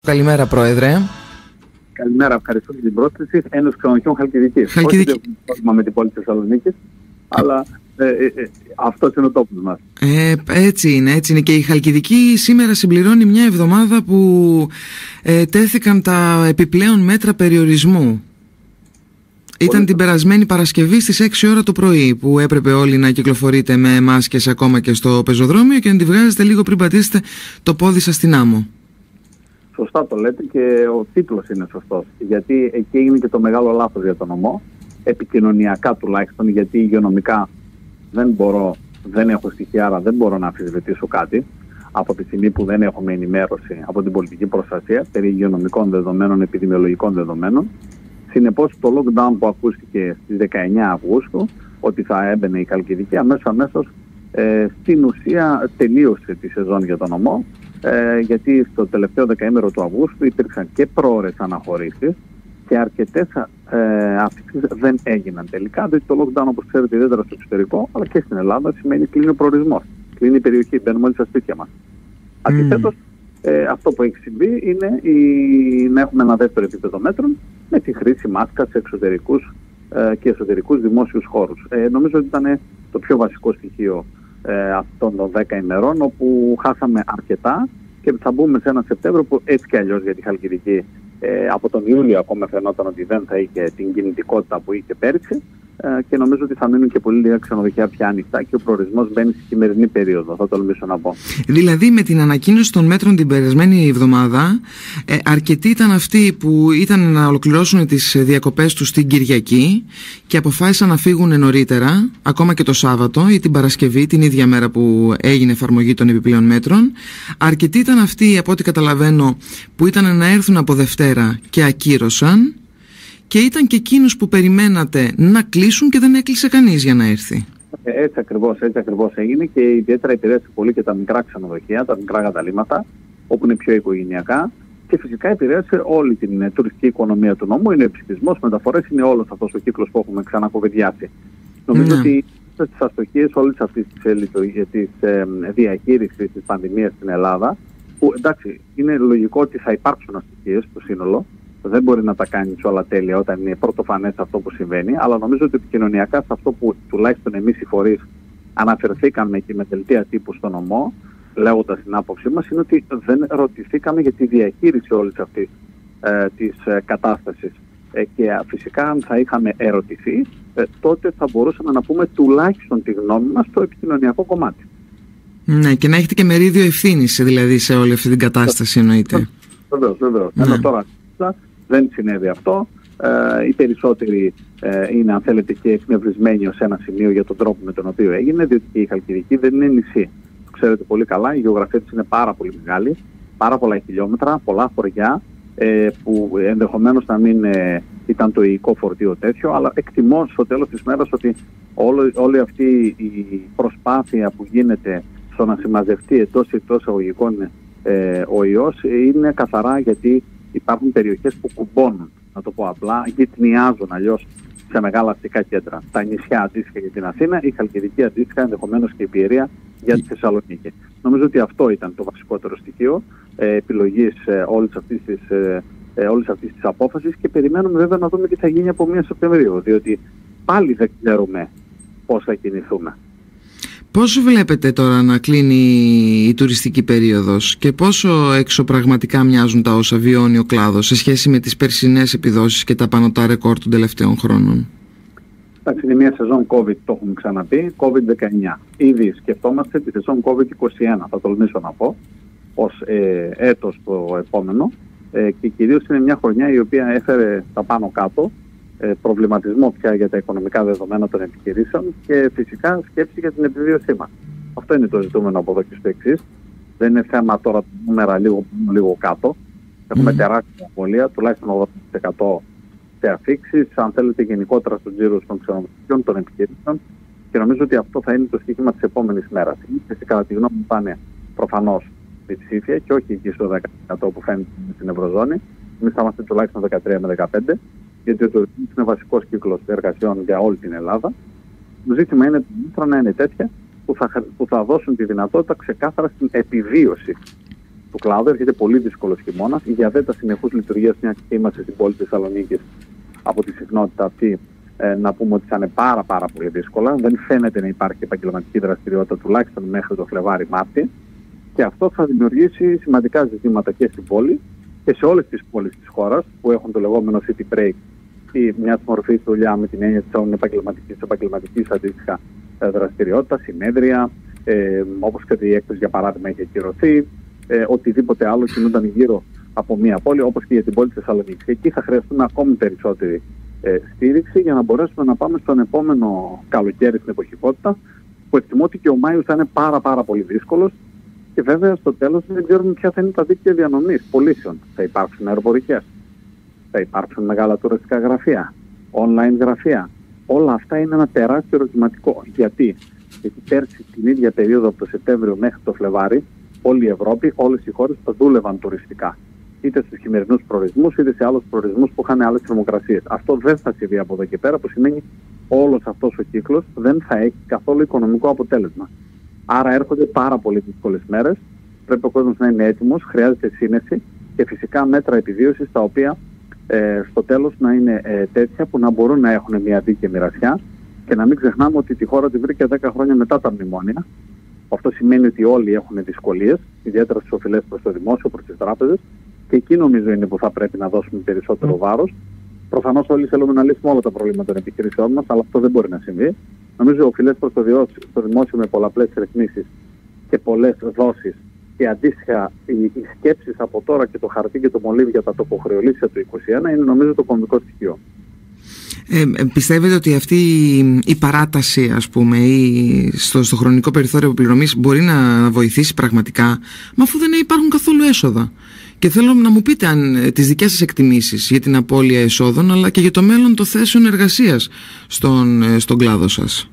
Καλημέρα, Πρόεδρε. Καλημέρα, ευχαριστώ για την πρόσκληση. Ένωση Ξενοδοχείων Χαλκιδικής. Όχι δεν έχουμε πρόβλημα με την πόλη της Θεσσαλονίκης, αλλά αυτός είναι ο τόπος μας. Έτσι είναι. Και η Χαλκιδική σήμερα συμπληρώνει μια εβδομάδα που τέθηκαν τα επιπλέον μέτρα περιορισμού. Ήταν την περασμένη Παρασκευή στις 6 ώρα το πρωί που έπρεπε όλοι να κυκλοφορείτε με μάσκες ακόμα και στο πεζοδρόμιο και να τη βγάζετε λίγο πριν πατήσετε το πόδι σας στην άμμο. Σωστά το λέτε και ο τίτλος είναι σωστός. Γιατί εκεί έγινε και το μεγάλο λάθος για τον νομό, επικοινωνιακά τουλάχιστον, γιατί υγειονομικά δεν έχω στοιχεία, άρα δεν μπορώ να αμφισβητήσω κάτι από τη στιγμή που δεν έχουμε ενημέρωση από την πολιτική προστασία περί υγειονομικών δεδομένων, επιδημιολογικών δεδομένων. Συνεπώς, το lockdown που ακούστηκε στις 19 Αυγούστου, ότι θα έμπαινε η Χαλκιδική, αμέσως στην ουσία τελείωσε τη σεζόν για τον νομό, γιατί στο τελευταίο δεκαήμερο του Αυγούστου υπήρξαν και πρόωρες αναχωρήσεις και αρκετές αυξήσεις δεν έγιναν τελικά, διότι το lockdown, όπως ξέρετε, ιδιαίτερα στο εξωτερικό, αλλά και στην Ελλάδα, σημαίνει κλείνει ο προορισμός, κλείνει η περιοχή, μπαίνουμε όλοι στα σπίτια μας. Αντιθέτως, αυτό που έχει συμβεί είναι να έχουμε ένα δεύτερο επίπεδο μέτρων με τη χρήση μάσκα σε εξωτερικούς και εσωτερικούς δημόσιους χώρους. Νομίζω ότι ήταν το πιο βασικό στοιχείο αυτών των 10 ημερών, όπου χάσαμε αρκετά και θα μπούμε σε ένα Σεπτέμβριο που έτσι και αλλιώς για τη Χαλκιδική από τον Ιούλιο ακόμα φαινόταν ότι δεν θα είχε την κινητικότητα που είχε πέρυσι και νομίζω ότι θα μείνουν και πολύ λίγα ξενοδοχεία πια ανοιχτά και ο προορισμός μπαίνει στη χειμερινή περίοδο, θα τολμήσω να πω. Δηλαδή με την ανακοίνωση των μέτρων την περασμένη εβδομάδα, αρκετοί ήταν αυτοί που ήταν να ολοκληρώσουν τις διακοπές τους την Κυριακή και αποφάσισαν να φύγουν νωρίτερα, ακόμα και το Σάββατο ή την Παρασκευή, την ίδια μέρα που έγινε εφαρμογή των επιπλέον μέτρων. Αρκετοί ήταν αυτοί, από ό,τι καταλαβαίνω, που ήταν να έρθουν από Δευτέρα και ακύρωσαν. Και ήταν και εκείνους που περιμένατε να κλείσουν και δεν έκλεισε κανείς για να έρθει. Έτσι ακριβώς έγινε και ιδιαίτερα επηρέασε πολύ και τα μικρά ξενοδοχεία, τα μικρά καταλύματα, όπου είναι πιο οικογενειακά και φυσικά επηρέασε όλη την τουριστική οικονομία του νομού. Είναι επιστημισμός, μεταφορές, είναι όλος αυτός ο κύκλος που έχουμε ξανακοβεδιάσει. Νομίζω ότι στις αστοχίες όλης αυτής της διαχείρισης της πανδημίας στην Ελλάδα, που εντάξει είναι λογικό ότι θα υπάρξουν αστοχίες στο σύνολο. Δεν μπορεί να τα κάνει όλα τέλεια όταν είναι πρωτοφανές αυτό που συμβαίνει, αλλά νομίζω ότι επικοινωνιακά σε αυτό που τουλάχιστον εμείς οι φορείς αναφερθήκαμε και με δελτία τύπου στο νομό, λέγοντας την άποψή μας, είναι ότι δεν ρωτηθήκαμε για τη διαχείριση όλης αυτής της κατάστασης. Και φυσικά αν θα είχαμε ερωτηθεί, τότε θα μπορούσαμε να πούμε τουλάχιστον τη γνώμη μας στο επικοινωνιακό κομμάτι. Ναι, και να έχετε και μερίδιο ευθύνης δηλαδή σε όλη αυτή την κατάσταση, εννοείται. Βεβαίως. Ενώ τώρα δεν συνέβη αυτό. Οι περισσότεροι είναι, αν θέλετε, και εκνευρισμένοι ως ένα σημείο για τον τρόπο με τον οποίο έγινε, διότι και η Χαλκιδική δεν είναι νησί. Το ξέρετε πολύ καλά, η γεωγραφία της είναι πάρα πολύ μεγάλη, πάρα πολλά χιλιόμετρα, πολλά χωριά, που ενδεχομένως να μην ήταν το υλικό φορτίο τέτοιο, αλλά εκτιμώ στο τέλος της μέρας ότι όλη αυτή η προσπάθεια που γίνεται στο να συμμαζευτεί εντός εισαγωγικών ο ιός είναι καθαρά γιατί υπάρχουν περιοχές που κουμπώνουν, να το πω απλά, γυτνιάζουν αλλιώς σε μεγάλα αστικά κέντρα. Τα νησιά αντίστοιχα για την Αθήνα, η Χαλκιδική αντίστοιχα, ενδεχομένως και η Πιερία για τη Θεσσαλονίκη. Νομίζω ότι αυτό ήταν το βασικότερο στοιχείο επιλογής όλης αυτής της απόφασης και περιμένουμε βέβαια να δούμε τι θα γίνει από 1 Σεπτεμβρίου, διότι πάλι δεν ξέρουμε πώς θα κινηθούμε. Πώς βλέπετε τώρα να κλείνει η τουριστική περίοδος και πόσο εξωπραγματικά μοιάζουν τα όσα βιώνει ο κλάδος σε σχέση με τις περσινές επιδόσεις και τα πανωτά ρεκόρ των τελευταίων χρόνων? Εντάξει, είναι μια σεζόν COVID, το έχουμε ξαναπεί, COVID-19. Ήδη σκεφτόμαστε τη σεζόν COVID-21, θα τολμήσω να πω, ως έτος το επόμενο και κυρίως είναι μια χρονιά η οποία έφερε τα πάνω κάτω προβληματισμό πια για τα οικονομικά δεδομένα των επιχειρήσεων και φυσικά σκέψη για την επιβίωσή μας. Αυτό είναι το ζητούμενο από εδώ και στο εξής. Δεν είναι θέμα τώρα του νούμερα λίγο κάτω. Έχουμε τεράστια απώλεια, τουλάχιστον 80% σε αφήξεις, αν θέλετε γενικότερα στον τζίρο των ξενοδοχείων, των επιχειρήσεων και νομίζω ότι αυτό θα είναι το στοίχημα της επόμενης μέρας. Και κατά τη γνώμη μου θα είναι προφανώς διψήφια και όχι εκεί στο 10% που φαίνεται στην Ευρωζώνη. Εμείς θα είμαστε τουλάχιστον 13 με 15%. Γιατί ο τουρισμός είναι βασικός κύκλος εργασιών για όλη την Ελλάδα. Το ζήτημα είναι να είναι τέτοια που θα δώσουν τη δυνατότητα ξεκάθαρα στην επιβίωση του κλάδου. Έρχεται πολύ δύσκολος χειμώνας. Η διαδέτα συνεχούς λειτουργίας, μια και είμαστε στην πόλη της Θεσσαλονίκης, από τη συχνότητα αυτή, να πούμε ότι θα είναι πάρα πολύ δύσκολα. Δεν φαίνεται να υπάρχει επαγγελματική δραστηριότητα τουλάχιστον μέχρι το Φλεβάρι-Μάρτι. Και αυτό θα δημιουργήσει σημαντικά ζητήματα και στην πόλη και σε όλες τις πόλεις της χώρας που έχουν το λεγόμενο city break ή μια μορφή δουλειά με την έννοια της επαγγελματικής αντίστοιχα δραστηριότητα, συνέδρια, όπως και η έκθεση για παράδειγμα έχει ακυρωθεί, οτιδήποτε άλλο κινούνταν γύρω από μια πόλη, όπως και για την πόλη της Θεσσαλονίκης. Εκεί θα χρειαστούμε ακόμη περισσότερη στήριξη για να μπορέσουμε να πάμε στον επόμενο καλοκαίρι στην εποχικότητα, που εκτιμώ ότι και ο Μάιος θα είναι πάρα πολύ δύσκολος. Και βέβαια στο τέλος δεν ξέρουμε ποια θα είναι τα δίκτυα διανομής πωλήσεων. Θα υπάρξουν αεροπορικές, θα υπάρξουν μεγάλα τουριστικά γραφεία, online γραφεία. Όλα αυτά είναι ένα τεράστιο ερωτηματικό. Γιατί πέρσι την ίδια περίοδο από το Σεπτέμβριο μέχρι το Φλεβάρι, όλη η Ευρώπη, όλες οι χώρες θα δούλευαν τουριστικά. Είτε στους χειμερινούς προορισμούς, είτε σε άλλους προορισμούς που είχαν άλλες θερμοκρασίες. Αυτό δεν θα συμβεί από εδώ και πέρα, που σημαίνει όλος αυτός ο κύκλος δεν θα έχει καθόλου οικονομικό αποτέλεσμα. Άρα έρχονται πάρα πολύ δύσκολες μέρες. Πρέπει ο κόσμος να είναι έτοιμος, χρειάζεται σύνεση και φυσικά μέτρα επιβίωσης, τα οποία στο τέλος να είναι τέτοια που να μπορούν να έχουν μια δίκαιη μοιρασιά. Και να μην ξεχνάμε ότι τη χώρα τη βρήκε 10 χρόνια μετά τα μνημόνια. Αυτό σημαίνει ότι όλοι έχουν δυσκολίες, ιδιαίτερα στις οφειλές προς το δημόσιο, προς τις τράπεζες. Και εκεί νομίζω είναι που θα πρέπει να δώσουμε περισσότερο βάρος. Προφανώς όλοι θέλουμε να λύσουμε όλα τα προβλήματα των επιχειρήσεών μας, αλλά αυτό δεν μπορεί να συμβεί. Νομίζω οφειλές προς το δημόσιο με πολλαπλές ρυθμίσεις και πολλές δόσεις και αντίστοιχα οι σκέψεις από τώρα και το χαρτί και το μολύβι για τα τοκοχρεωλήσια του 2021 είναι νομίζω το κομβικό στοιχείο. Πιστεύετε ότι αυτή η παράταση, ας πούμε, ή στο χρονικό περιθώριο αποπληρωμής μπορεί να βοηθήσει πραγματικά, μα αφού δεν υπάρχουν καθόλου έσοδα? Και θέλω να μου πείτε τις δικές σας εκτιμήσεις για την απώλεια εσόδων, αλλά και για το μέλλον των θέσεων εργασίας στον κλάδο σας.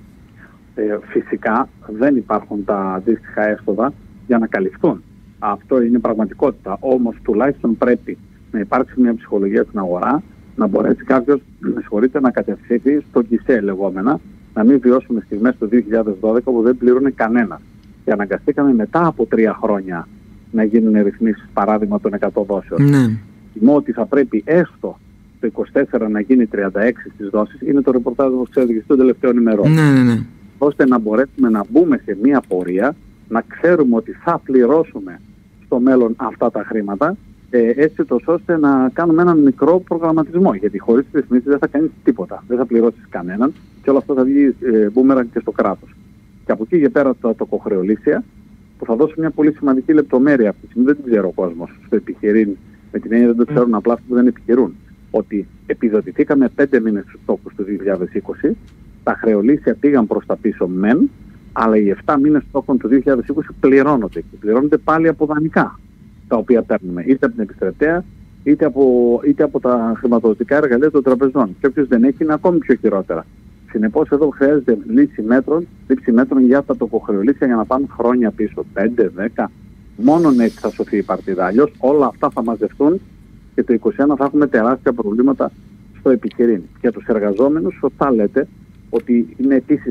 Φυσικά δεν υπάρχουν τα αντίστοιχα έσοδα για να καλυφθούν. Αυτό είναι πραγματικότητα. Όμως τουλάχιστον πρέπει να υπάρξει μια ψυχολογία στην αγορά, να μπορέσει κάποιος να κατευθυνθεί στο γκισέ λεγόμενα, να μην βιώσουμε στιγμές το 2012 που δεν πληρώνει κανένα. Και αναγκαστήκαμε μετά από 3 χρόνια να γίνουν ρυθμίσεις, παράδειγμα των 100 δόσεων. Ναι. Θυμώ ότι θα πρέπει έστω το 24 να γίνει 36 στις δόσεις, είναι το ρεπορτάζ που ξέρετε των τελευταίων ημερών. Ναι. Ώστε να μπορέσουμε να μπούμε σε μια πορεία, να ξέρουμε ότι θα πληρώσουμε στο μέλλον αυτά τα χρήματα, έτσι τόσο ώστε να κάνουμε έναν μικρό προγραμματισμό. Γιατί χωρίς τις ρυθμίσεις δεν θα κάνεις τίποτα. Δεν θα πληρώσεις κανέναν και όλο αυτό θα βγει μπούμεραν και στο κράτος. Και από εκεί και πέρα τα τοκοχρεωλήσια, που θα δώσω μια πολύ σημαντική λεπτομέρεια αυτή τη στιγμή, δεν την ξέρω ο κόσμος στο επιχειρήν, με την έννοια δεν το ξέρουν απλά αυτοί που δεν επιχειρούν. Ότι επιδοτηθήκαμε 5 μήνες στους στόχους του 2020, τα χρεωλήσια πήγαν προς τα πίσω μεν, αλλά οι 7 μήνες στόχων του 2020 πληρώνονται και πληρώνονται πάλι από δανεικά, τα οποία παίρνουμε είτε από την επιστρεπτέα είτε από τα χρηματοδοτικά εργαλεία των τραπεζών. Και όποιος δεν έχει είναι ακόμη πιο χειρότερα. Συνεπώς εδώ χρειάζεται λήψη μέτρων για τα τοκοχρεωλήσια για να πάνε χρόνια πίσω, 5, 10, μόνον έτσι θα σωθεί η παρτίδα. Αλλιώς όλα αυτά θα μαζευτούν και το 2021 θα έχουμε τεράστια προβλήματα στο επιχειρήν. Για τους εργαζόμενους, σωστά λέτε ότι είναι επίσης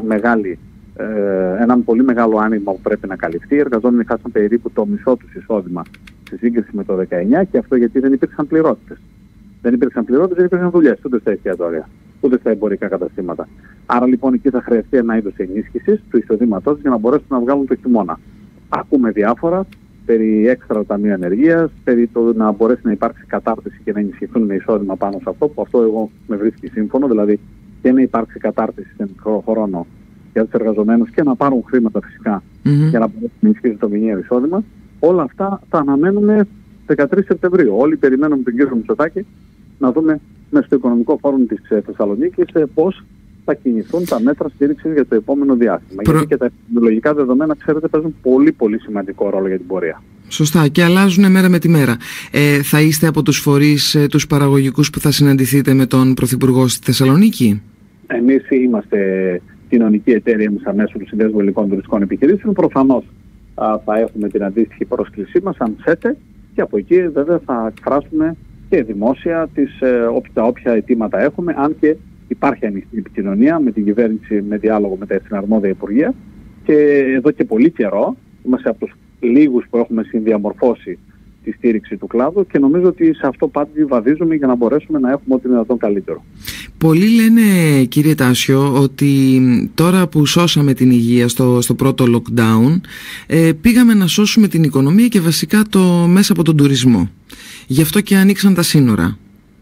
ένα πολύ μεγάλο άνοιγμα που πρέπει να καλυφθεί. Οι εργαζόμενοι χάσαν περίπου το μισό τους εισόδημα σε σύγκριση με το 19 και αυτό γιατί δεν υπήρξαν πληρότητες. Δεν υπήρξαν δουλειές ούτε στα εστιατόρια, ούτε στα εμπορικά καταστήματα. Άρα λοιπόν εκεί θα χρειαστεί ένα είδος ενίσχυσης του εισοδήματός για να μπορέσουν να βγάλουν το χειμώνα. Ακούμε διάφορα περί έξτρα ταμείου ανεργίας, περί το να μπορέσει να υπάρξει κατάρτιση και να ενισχυθούν με εισόδημα πάνω σε αυτό, που αυτό εγώ με βρίσκει σύμφωνο, δηλαδή και να υπάρξει κατάρτιση σε μικρό χρόνο για τους εργαζομένους και να πάρουν χρήματα φυσικά για να μπορέσουν να ενισχύσουν το μηνιαίο εισόδημα. Όλα αυτά τα αναμένουμε 13 Σεπτεμβρίου. Όλοι περιμένουμε τον κύριο Μητσοτάκη να δούμε μέσα στο Οικονομικό Φόρουμ της Θεσσαλονίκης πώς θα κινηθούν τα μέτρα στήριξης για το επόμενο διάστημα. Γιατί και τα επιδημιολογικά δεδομένα, ξέρετε, παίζουν πολύ σημαντικό ρόλο για την πορεία. Σωστά, και αλλάζουν μέρα με τη μέρα. Θα είστε από τους φορείς, τους παραγωγικούς που θα συναντηθείτε με τον Πρωθυπουργό στη Θεσσαλονίκη? Εμείς είμαστε κοινωνική εταιρεία μέσα μέσω του Συνδέσμου Ελληνικών Τουριστικών Επιχειρήσεων. Προφανώς θα έχουμε την αντίστοιχη πρόσκλησή μας, αν ΣΕΤΕ, και από εκεί βέβαια θα εκφράσουμε και δημόσια τα όποια αιτήματα έχουμε, αν και υπάρχει ανοιχτή επικοινωνία με την κυβέρνηση, με διάλογο με τα συναρμόδια υπουργεία, και εδώ και πολύ καιρό είμαστε από τους λίγους που έχουμε συνδιαμορφώσει τη στήριξη του κλάδου, και νομίζω ότι σε αυτό πάντοτε βαδίζουμε για να μπορέσουμε να έχουμε ό,τι δυνατόν καλύτερο. Πολλοί λένε, κύριε Τάσιο, ότι τώρα που σώσαμε την υγεία στο πρώτο lockdown, πήγαμε να σώσουμε την οικονομία και βασικά μέσα από τον τουρισμό. Γι' αυτό και ανοίξαν τα σύνορα.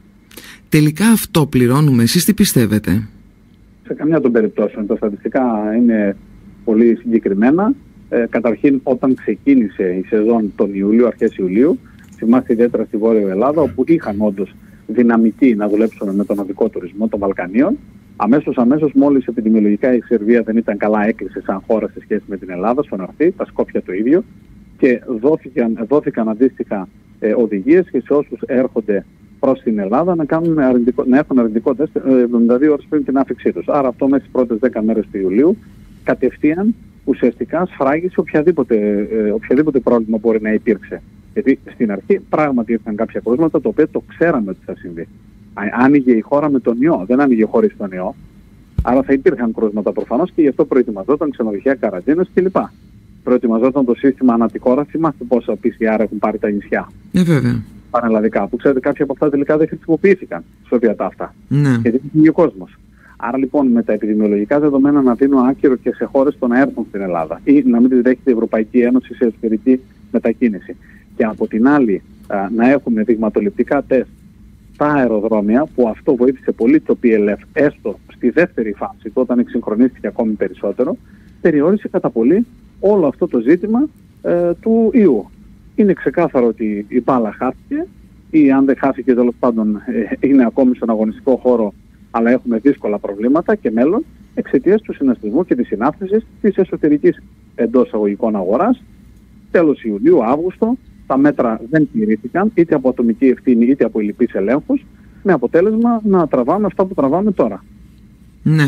Τελικά αυτό πληρώνουμε? Εσείς τι πιστεύετε? Σε καμιά των περιπτώσεων. Τα στατιστικά είναι πολύ συγκεκριμένα. Καταρχήν, όταν ξεκίνησε η σεζόν τον Ιούλιο, αρχές Ιουλίου, θυμάστε ιδιαίτερα στη Βόρεια Ελλάδα, όπου είχαν όντως δυναμική να δουλέψουν με τον οδικό τουρισμό των Βαλκανίων, αμέσως μόλις επιδημιολογικά η Σερβία δεν ήταν καλά, έκλεισε σαν χώρα σε σχέση με την Ελλάδα, στον Αρθή, τα Σκόπια το ίδιο, και δόθηκαν αντίστοιχα οδηγίες και σε όσους έρχονται προς την Ελλάδα να έχουν αρνητικό τεστ 72 ώρες πριν την άφηξή τους. Άρα αυτό μέσα στις πρώτες 10 μέρες του Ιουλίου κατευθείαν ουσιαστικά σφράγισε οποιαδήποτε πρόβλημα μπορεί να υπήρξε. Γιατί στην αρχή πράγματι ήρθαν κάποια κρούσματα, το οποίο το ξέραμε ότι θα συμβεί. Άνοιγε η χώρα με τον ιό, δεν άνοιγε χωρίς τον ιό. Άρα θα υπήρχαν κρούσματα προφανώς, και γι' αυτό προετοιμαζόταν ξενοδοχεία, καραντίνες κλπ. Προετοιμαζόταν το σύστημα ανά τη χώρα. Θυμάστε πόσα PCR έχουν πάρει τα νησιά. Βέβαια. Πανελλαδικά, που ξέρετε κάποια από αυτά τελικά δεν χρησιμοποιήθηκαν στο διατάφτα. Ναι. Γιατί είναι ο κόσμος. Άρα λοιπόν με τα επιδημιολογικά δεδομένα να δίνουν άκυρο και σε χώρες το να έρθουν στην Ελλάδα ή να μην τη δέχεται η Ευρωπαϊκή Ένωση σε εσωτερική μετακίνηση. Και από την άλλη να έχουμε δειγματοληπτικά τεστ στα αεροδρόμια, που αυτό βοήθησε πολύ το PLF, έστω στη δεύτερη φάση, όταν εξυγχρονίστηκε ακόμη περισσότερο, περιόρισε κατά πολύ όλο αυτό το ζήτημα του ιού. Είναι ξεκάθαρο ότι η μπάλα χάθηκε, ή αν δεν χάθηκε τέλος πάντων είναι ακόμη στον αγωνιστικό χώρο, αλλά έχουμε δύσκολα προβλήματα και μέλλον εξαιτίας του συναστισμού και της συνάθρησης της εσωτερικής εντός αγωγικών αγοράς. Τέλος Ιουλίου, Αύγουστο, τα μέτρα δεν τηρήθηκαν είτε από ατομική ευθύνη είτε από υλικούς ελέγχους, με αποτέλεσμα να τραβάμε αυτά που τραβάμε τώρα. Ναι.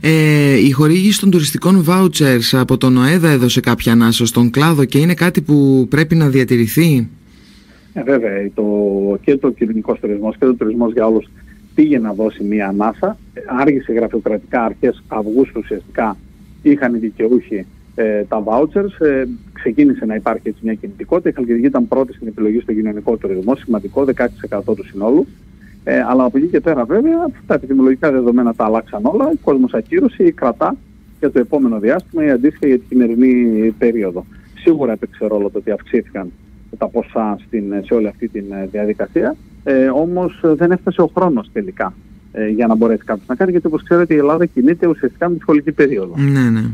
Η χορήγηση των τουριστικών vouchers από τον ΟΕΔΑ έδωσε κάποια ανάσα στον κλάδο και είναι κάτι που πρέπει να διατηρηθεί? Βέβαια, και το κοινωνικός τουρισμός και το τουρισμός για όλους πήγε να δώσει μία ανάσα. Άργησε γραφειοκρατικά, αρχές Αυγούστου ουσιαστικά είχαν οι δικαιούχοι τα vouchers. Ξεκίνησε να υπάρχει έτσι μια κινητικότητα. Η Χαλκιδική ήταν πρώτη στην επιλογή στο κοινωνικό τουρισμό, σημαντικό, 16% του συνόλου. Αλλά από εκεί και πέρα βέβαια τα επιδημιολογικά δεδομένα τα αλλάξαν όλα. Ο κόσμος ακύρωσε ή κρατά για το επόμενο διάστημα ή αντίστοιχα για τη χειμερινή περίοδο. Σίγουρα έπαιξε ρόλο το ότι αυξήθηκαν τα ποσά σε όλη αυτή τη διαδικασία. Όμως δεν έφτασε ο χρόνος τελικά για να μπορέσει κάποιος να κάνει, γιατί όπως ξέρετε η Ελλάδα κινείται ουσιαστικά με τη σχολική περίοδο. Ναι, ναι.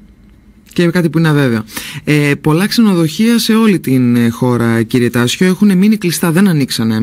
Και κάτι που είναι αβέβαιο. Πολλά ξενοδοχεία σε όλη την χώρα, κύριε Τάσιο, έχουν μείνει κλειστά, δεν ανοίξανε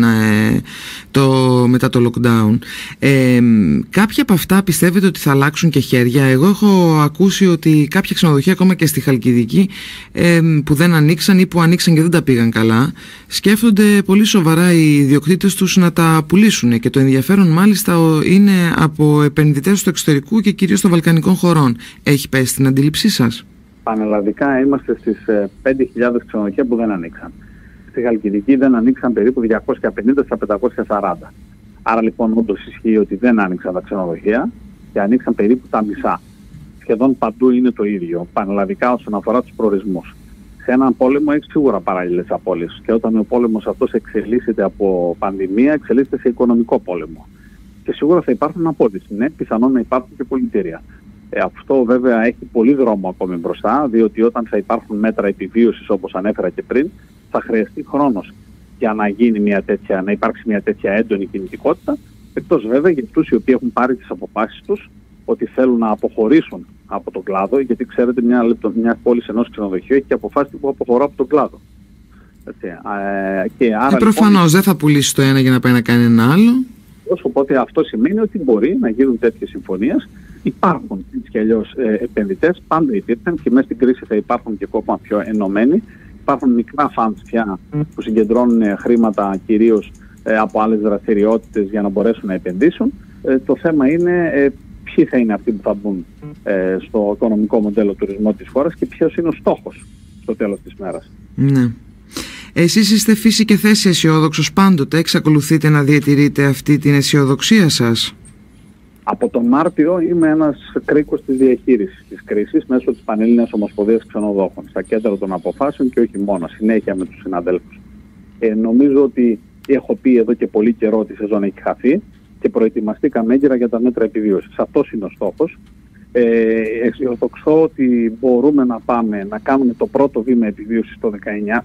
μετά το lockdown. Κάποια από αυτά πιστεύετε ότι θα αλλάξουν και χέρια? Εγώ έχω ακούσει ότι κάποια ξενοδοχεία ακόμα και στη Χαλκιδική που δεν ανοίξαν ή που ανοίξαν και δεν τα πήγαν καλά, σκέφτονται πολύ σοβαρά οι ιδιοκτήτες τους να τα πουλήσουν, και το ενδιαφέρον μάλιστα είναι από επενδυτές του εξωτερικού και κυρίως των βαλκανικών χωρών. Έχει πέσει στην αντίληψή σας? Πανελλαδικά είμαστε στις 5.000 ξενοδοχεία που δεν ανοίξαν. Στη Χαλκιδική δεν ανοίξαν περίπου 250 στα 540. Άρα λοιπόν όντως ισχύει ότι δεν άνοιξαν τα ξενοδοχεία και ανοίξαν περίπου τα μισά. Σχεδόν παντού είναι το ίδιο, πανελλαδικά όσον αφορά τους προορισμούς. Σε έναν πόλεμο έχει σίγουρα παράλληλες απώλειες, και όταν ο πόλεμος αυτός εξελίσσεται από πανδημία, εξελίσσεται σε οικονομικό πόλεμο. Και σίγουρα θα υπάρχουν απώλειες. Ναι, πιθανόν να υπάρχουν και πολιτήρια. Αυτό βέβαια έχει πολύ δρόμο ακόμη μπροστά, διότι όταν θα υπάρχουν μέτρα επιβίωσης, όπως ανέφερα και πριν, θα χρειαστεί χρόνος για να υπάρξει μια τέτοια έντονη κινητικότητα, εκτός βέβαια για αυτούς οι οποίοι έχουν πάρει τις αποφάσεις τους ότι θέλουν να αποχωρήσουν από τον κλάδο, γιατί ξέρετε μια πόλη ενός ξενοδοχείου έχει και αποφάσει που αποχωρώ από τον κλάδο. Προφανώς λοιπόν, δεν θα πουλήσει το ένα για να πάει να κάνει ένα άλλο. Οπότε αυτό σημαίνει ότι μπορεί να γίνουν τέτοιες συμφωνίες. Υπάρχουν έτσι κι αλλιώς επενδυτές, πάντα υπήρχαν και μέσα στην κρίση θα υπάρχουν και ακόμα πιο ενωμένοι. Υπάρχουν μικρά funds πια που συγκεντρώνουν χρήματα κυρίως από άλλες δραστηριότητες για να μπορέσουν να επενδύσουν. Το θέμα είναι ποιοι θα είναι αυτοί που θα μπουν στο οικονομικό μοντέλο τουρισμού της χώρας και ποιος είναι ο στόχος στο τέλος της μέρας. Ναι. Εσείς είστε φύση και θέση αισιόδοξος πάντοτε? Εξακολουθείτε να διατηρείτε αυτή την αισιοδοξία σας? Από τον Μάρτιο είμαι ένας κρίκος της διαχείρισης της κρίσης μέσω της Πανελλήνιας Ομοσπονδίας Ξενοδόχων, στα κέντρα των αποφάσεων και όχι μόνο, συνέχεια με τους συναδέλφους. Νομίζω ότι έχω πει εδώ και πολύ καιρό ότι η σεζόν έχει χαθεί και προετοιμαστήκαμε έγκαιρα για τα μέτρα επιβίωσης. Αυτός είναι ο στόχος. Αισιοδοξώ ότι μπορούμε να κάνουμε το πρώτο βήμα επιβίωσης το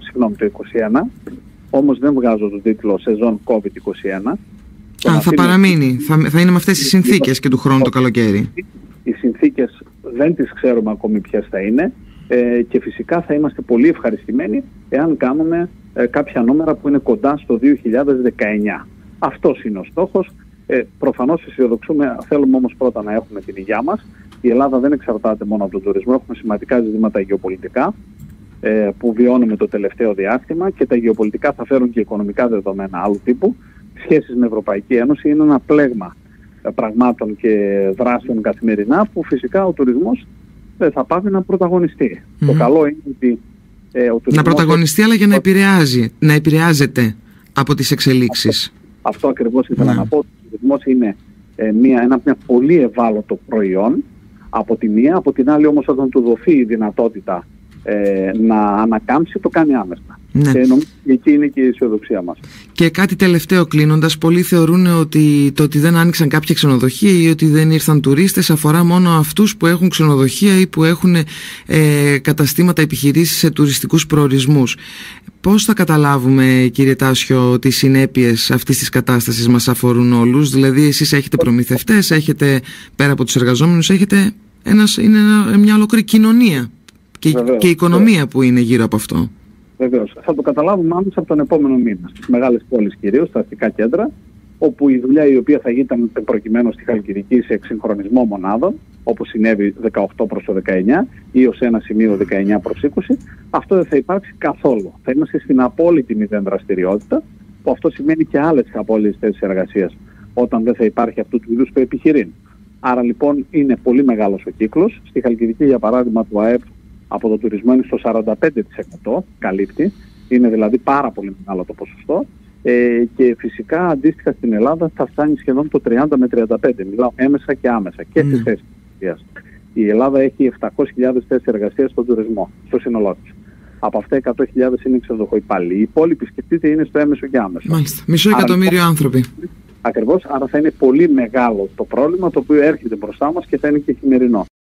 2021, όμως δεν βγάζω τον τίτλο σεζόν COVID-21. Θα παραμείνει, θα είναι με αυτές τις συνθήκες και του χρόνου το καλοκαίρι. Οι συνθήκες δεν τις ξέρουμε ακόμη ποιες θα είναι και φυσικά θα είμαστε πολύ ευχαριστημένοι εάν κάνουμε κάποια νούμερα που είναι κοντά στο 2019. Αυτός είναι ο στόχος. Προφανώς αισιοδοξούμε, θέλουμε όμως πρώτα να έχουμε την υγεία μας. Η Ελλάδα δεν εξαρτάται μόνο από τον τουρισμό, έχουμε σημαντικά ζητήματα γεωπολιτικά που βιώνουμε το τελευταίο διάστημα και τα γεωπολιτικά θα φέρουν και οικονομικά δεδομένα άλλου τύπου. Σχέσεις με Ευρωπαϊκή Ένωση είναι ένα πλέγμα πραγμάτων και δράσεων καθημερινά που φυσικά ο τουρισμός θα πάβει να πρωταγωνιστεί. Το καλό είναι ότι ο τουρισμός... Να πρωταγωνιστεί αλλά για να επηρεάζεται από τις εξελίξεις. Αυτό ακριβώς ήθελα να πω. Ο τουρισμός είναι ένα πολύ ευάλωτο προϊόν από τη μία, από την άλλη όμως όταν του δοθεί η δυνατότητα να ανακάμψει, το κάνει άμεσα. Ναι. Νομίζω εκεί είναι και η αισιοδοξία μας. Και κάτι τελευταίο κλείνοντας, πολλοί θεωρούν ότι το ότι δεν άνοιξαν κάποια ξενοδοχεία ή ότι δεν ήρθαν τουρίστες αφορά μόνο αυτούς που έχουν ξενοδοχεία ή που έχουν καταστήματα, επιχειρήσεις σε τουριστικούς προορισμούς. Πώς θα καταλάβουμε, κύριε Τάσιο, τις συνέπειες αυτής της κατάστασης μας αφορούν όλους? Δηλαδή εσείς έχετε προμηθευτές, έχετε πέρα από τους εργαζόμενους, έχετε είναι μια ολόκληρη κοινωνία και οικονομία που είναι γύρω από αυτό. Βεβαίως. Θα το καταλάβουμε άμεσα από τον επόμενο μήνα. Στις μεγάλες πόλεις κυρίως, στα αστικά κέντρα, όπου η δουλειά η οποία θα ήταν προκειμένου στη Χαλκιδική σε εξυγχρονισμό μονάδων, όπως συνέβη 18 προς το 19 ή ως ένα σημείο 19 προς 20, αυτό δεν θα υπάρξει καθόλου. Θα είμαστε στην απόλυτη μηδέν δραστηριότητα, που αυτό σημαίνει και άλλες απόλυτες θέσεις εργασίας, όταν δεν θα υπάρχει αυτού του είδους το επιχειρήν. Άρα λοιπόν είναι πολύ μεγάλος ο κύκλος. Στη Χαλκιδική, για παράδειγμα, το ΑΕΠ από το τουρισμό είναι στο 45% καλύπτει, είναι δηλαδή πάρα πολύ μεγάλο το ποσοστό και φυσικά αντίστοιχα στην Ελλάδα θα φτάνει σχεδόν το 30 με 35, μιλάω έμεσα και άμεσα και στις θέσεις εργασίας. Η Ελλάδα έχει 700.000 θέσεις εργασίας στον τουρισμό, στο σύνολό της. Από αυτά 100.000 είναι ξενοδοχοϊπάλληλοι. Οι υπόλοιποι, σκεφτείτε, είναι στο έμεσο και άμεσο. Μάλιστα. Μισό εκατομμύριο άνθρωποι. Ακριβώς, άρα θα είναι πολύ μεγάλο το πρόβλημα το οποίο έρχεται μπροστά μας και θα είναι και χειμερινό.